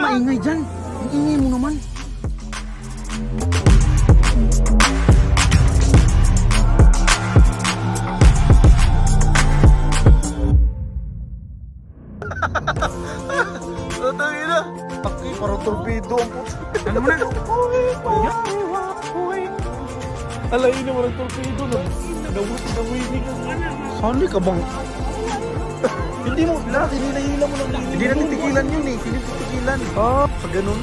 maingay dyan. Ang ingay mo naman. Tatangin na. Aki, parang torpedo ang puto. Ano mo na? Alayin naman ang torpedo na. Nawinig ang sali ka bang? Hindi mo, hinihila mo lang. Hindi natin tigilan yun eh. Hindi natin tigilan. Ah, sa ganun.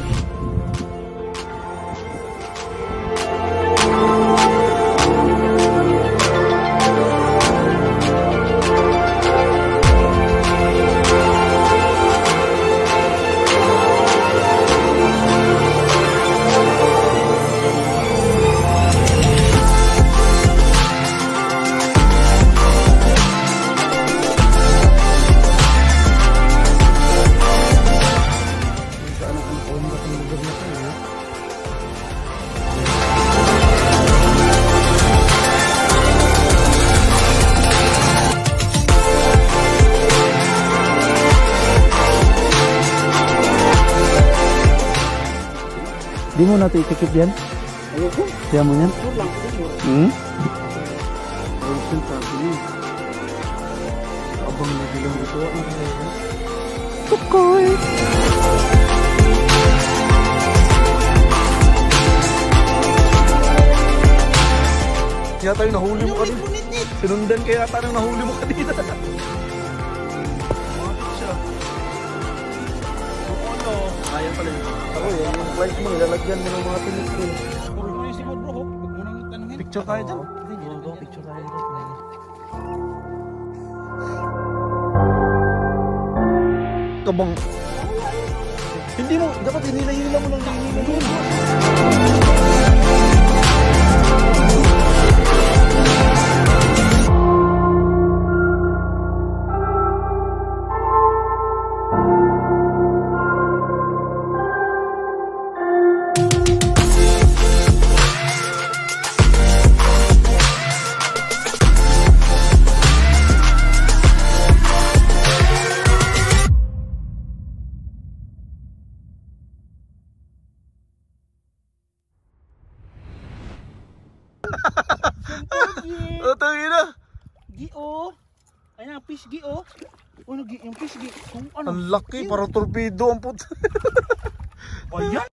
Di mo natin itikip yan? Ayoko. Kaya mo yan? Ayoko sa akin. Abang na bilang ito. Tukoy! Kaya tayo nahuli mo kanina. Sinundan kaya tayo nahuli mo kanina. Mapit siya. Ano? Kaya pala yun. Ako yan, yung flight mo, ilalagyan mo ng mga tinik-tin. Puro mo yung simod bro, huwag mo nang tanungin. Picture tayo dyan. Picture tayo dyan. Kabang. Hindi mo, dapat hinila mo lang. Tangin na. Gio. Ayan ang fish gio. Ano yung fish gio? Ano? Ang laki, parang torpedo ang puto. Ayan.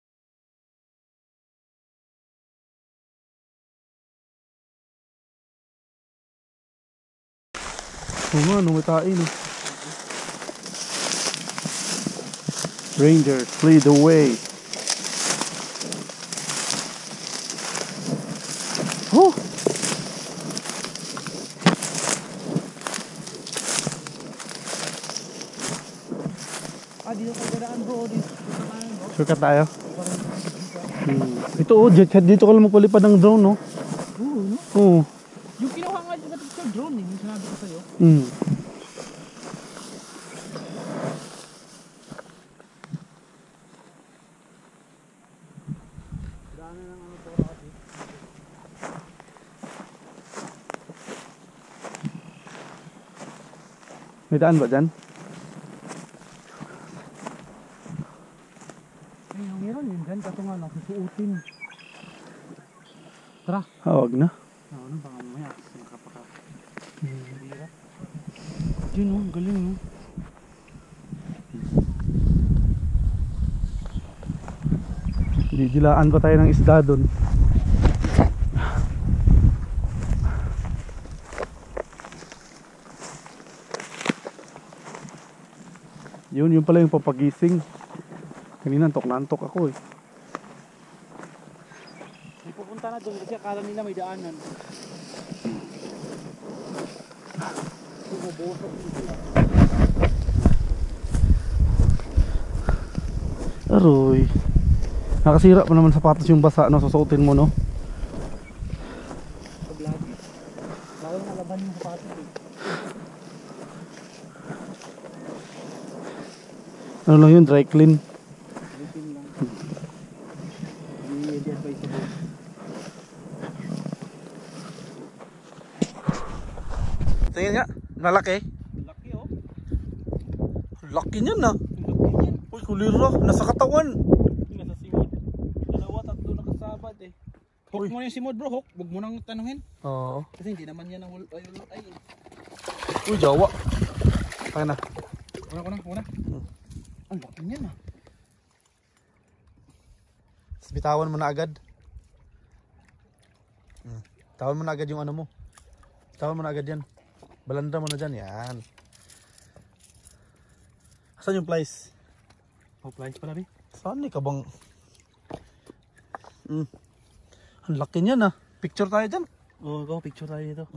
Oo nga, numitain eh. Ranger, lead the way. Oh! Dito ka gadaan bro. Sukat tayo. Ito oh, dito ka lang magpalipad ng drone no? Oo, no? Oo. Yung kinuha nga dito sa drone eh, yung sinabi ko sa'yo. May daan ba dyan? Meron yun dyan, kaso nga lang, susuutin. Tara. Huwag na. Ano, baka mamaya, nakapaka. Yun oh, galing oh. Didilaan pa tayo ng isda doon. Yun pala yung papagising. Kanina antok ako eh. May pupunta na doon kasi akala nila may daanan. Bumubosok sila. Aroy. Nakasira pa naman sapatos yung basa na susuotin mo no? Paglagi. Bawal na laban yung sapatos eh. Ano lang yun? Dry clean. Butin lang. Hindi advisable. Tingin nga, malaki. Laki oh. Laki niyan na. Laki yan. Uy, Kulira, nasa katawan. Nasa simod. Dalawa, tatlo nakasabad eh. Hook Uy. mo yung simod bro, hook. Huwag mo nang tanungin. Oo. Kasi hindi naman yan ang ay. Uy, jawa. Kaya na. Una. Ang laki niyan ah. Bitawan mo na agad. Bitawan mo na agad yung ano mo. Bitawan mo na agad yan. Balanda mo na dyan. Yan. Asan yung flies? Oh, flies pala bi. Saan ka bang? Ang laki niyan ah. Picture tayo dyan. Oh, go picture tayo dito.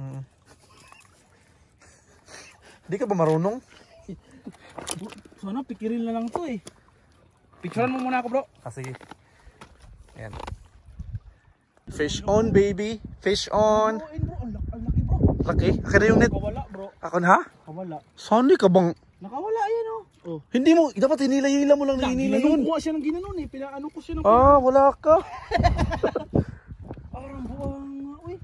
Di ka ba marunong? Sana pikirin na lang to eh. Picturean mo muna ako bro. Ah, sige. Ayan. Fish on, baby. Fish on. Oh, bro, ang laki bro. Laki? Akin na yung net. Nakawala bro. Ako na ha? Nakawala. Saan ka bang? Nakawala yan oh. Oh. Hindi mo, dapat hinila-hila mo lang na hinila yun. Kuha siya ng ginanon eh. Pinaano ko siya ng Ah, wala ka. Arang buwang nga uy.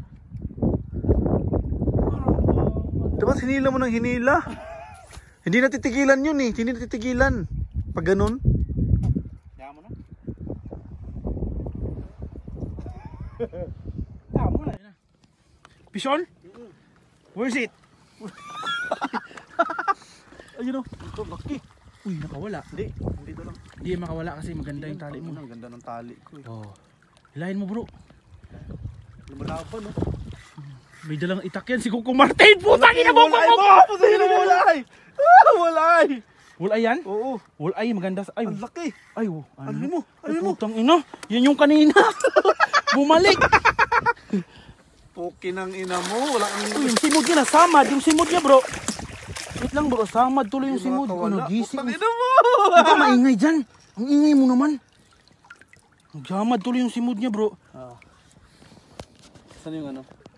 Dapat hinila mo ng hinila. Hindi natitigilan yun eh. Hindi natitigilan. Pag ganun. Kaya mo na. Kaya mo na. Pishon? Where is it? Ayun o. Ito, laki. Uy, nakawala. Hindi. Dito lang. Hindi makawala kasi maganda yung tali mo. Ang ganda ng tali ko eh. Oh. Hilahin mo bro. Lumalaban no. May dalang itak yan si Kuko Martin. Putang ina mo! Putang ina mo! Walay! Walay! Wulay yan? Oo. Wulay, maganda sa... Ay, Ang laki. ay, Ano mo? Ano mo? Putang ina. Yan yung kanina. Bumalik. Puki ng ina mo. Wala kang... Uy, yung simod niya na. Samad. Yung simod niya bro. Wait lang bro. Samad tuloy yung simod. Ano, gising. Putang ina mo! Hindi ka maingay dyan. Ang ingay mo naman. Nagsamad tuloy yung simod niya bro. Saan yung ano?